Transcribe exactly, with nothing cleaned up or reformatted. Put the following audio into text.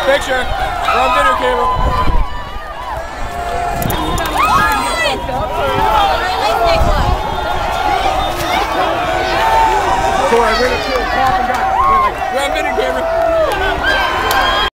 Picture. We're on video camera. Corey, we're gonna kill Pop and Guy. We're on video camera.